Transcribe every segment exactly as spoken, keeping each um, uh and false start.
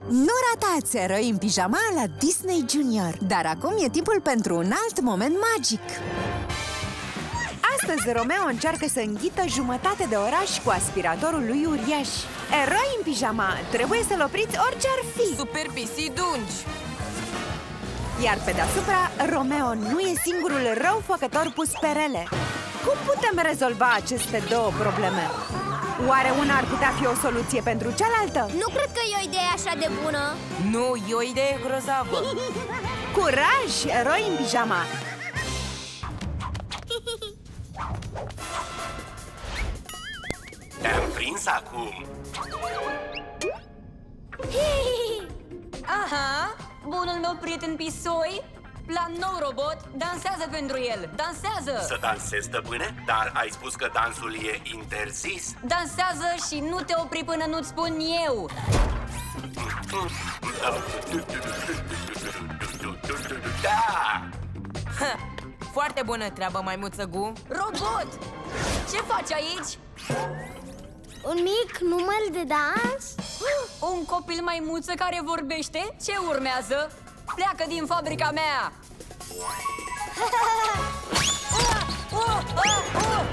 Nu ratați Eroi în pijama la Disney Junior. Dar acum e timpul pentru un alt moment magic. Astăzi Romeo încearcă să înghită jumătate de oraș cu aspiratorul lui uriaș. Eroi în pijama, trebuie să-l opriți orice ar fi. Super pisii dungi. Iar pe deasupra, Romeo nu e singurul răufăcător pus pe rele. Cum putem rezolva aceste două probleme? Oare una ar putea fi o soluție pentru cealaltă? Nu cred că e o idee așa de bună. Nu, e o idee grozavă. Curaj, Eroi în pijama! Te-am prins acum. Aha, bunul meu prieten Pisoi, plan nou robot, dansează pentru el, dansează! Să dansezi, stăpâne? Dar ai spus că dansul e interzis. Dansează și nu te opri până nu-ți spun eu! Da! Ha, foarte bună treabă, maimuță Gu. Robot! Ce faci aici? Un mic număr de dans? Un copil maimuță care vorbește? Ce urmează? Pleacă din fabrica mea! uh, uh, uh, uh.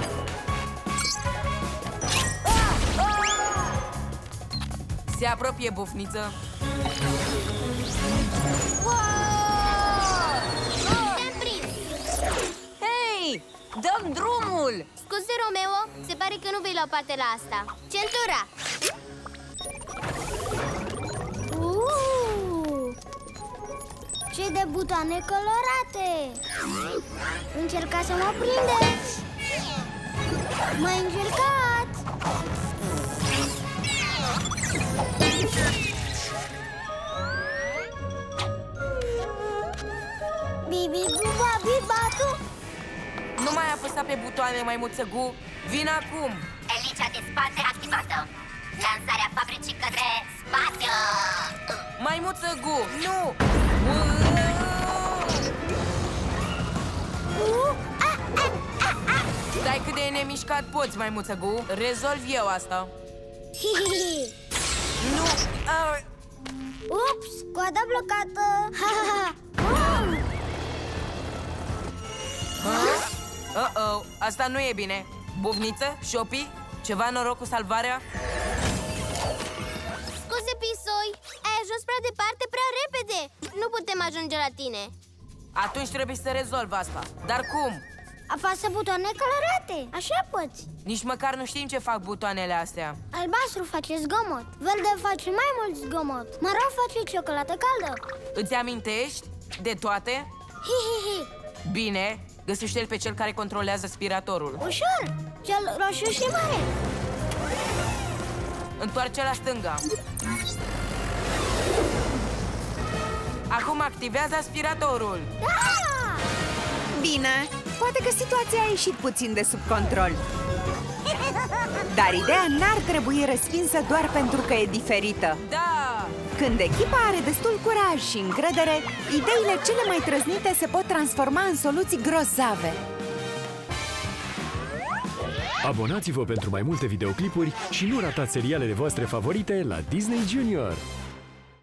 Uh, uh. Se apropie, bufniță. Te-am prins! Hei! Dăm drumul! Scuze, Romeo, se pare că nu vei lua parte la asta. Centura! Uh, ce de butoane colorate! Încercați să mă prindeți! M-ai încercat! Bibi, buba, bibatu! Nu mai apăsa pe butoane, maimuță Gu. Vin acum. Elicea de spate activată. Lansarea fabricii către spațiu. Maimuță Gu, nu! Stai cât de nemișcat poți, maimuță Gu. Rezolv eu asta. Nu! Ah. Ups, coada blocată! Uh-oh, asta nu e bine. Bufniță? Șopi? Ceva noroc cu salvarea? Scuze, Pisoi, ai ajuns prea departe prea repede. Nu putem ajunge la tine. Atunci trebuie să rezolv asta. Dar cum? Apasă butoane colorate, așa poți. Nici măcar nu știm ce fac butoanele astea. Albastru face zgomot, verde face mai mult zgomot, maro face ciocolată caldă. Îți amintești de toate? Hihihi. Bine, găsește-l pe cel care controlează aspiratorul. Ușor, cel roșu și mare. Întoarce la stânga. Acum activează aspiratorul. Da! Bine, poate că situația a ieșit puțin de sub control. Dar ideea n-ar trebui respinsă doar pentru că e diferită. Da! Când echipa are destul curaj și încredere, ideile cele mai trăznite se pot transforma în soluții grozave. Abonați-vă pentru mai multe videoclipuri și nu ratați serialele voastre favorite la Disney Junior.